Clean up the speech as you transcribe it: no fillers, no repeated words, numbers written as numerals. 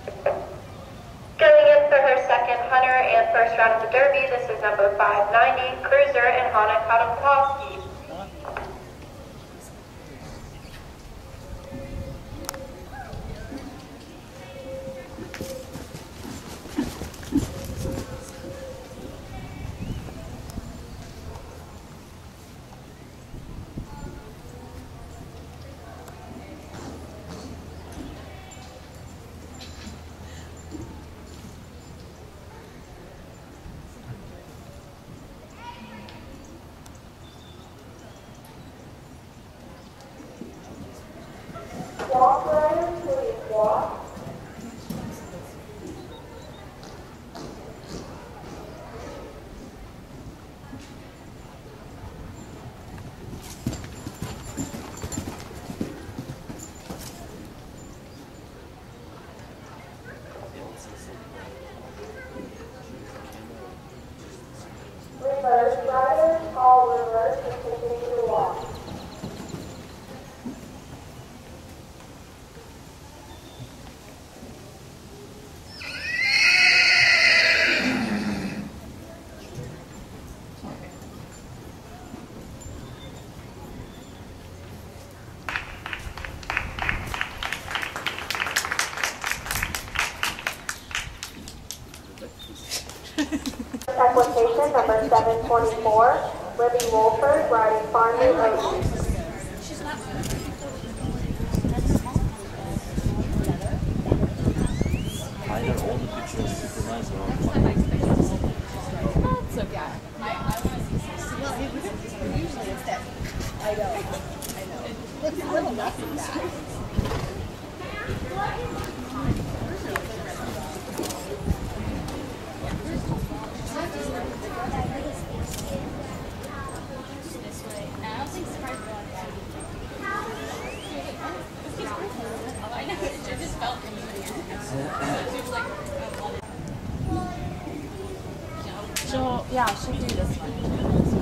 Going in for her second hunter and first round of the Derby, this is number 590, Cruiser and Hannah Kotowski. Walk riders, please walk. Reverse riders, all reverse and continue to walk. Equitation number 724, Libby Wolford, riding Farmley Oaks. I know all the pictures super nice around. That's okay. Usually it's that. I know. It looks a little messy back. Yeah, she'll do this one.